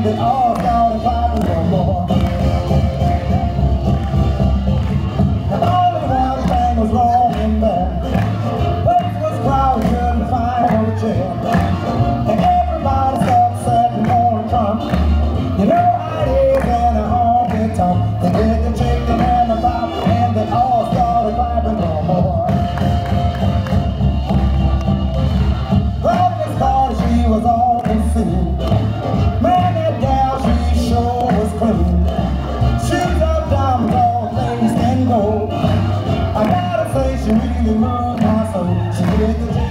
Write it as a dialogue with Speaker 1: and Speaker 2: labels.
Speaker 1: they all started clapping for more. And only one thing was wrong in there. Place was crowded, couldn't find no chair. And everybody started setting more Trump. You know how it is in a honky tonk. They did the chicken and the pop, and they all started clapping for more. Claudia's car, she was on the scene. Man, that gal, she sure was clean. Shoes up, diamonds, all laced and gold. I gotta say, she really moved my soul. She did the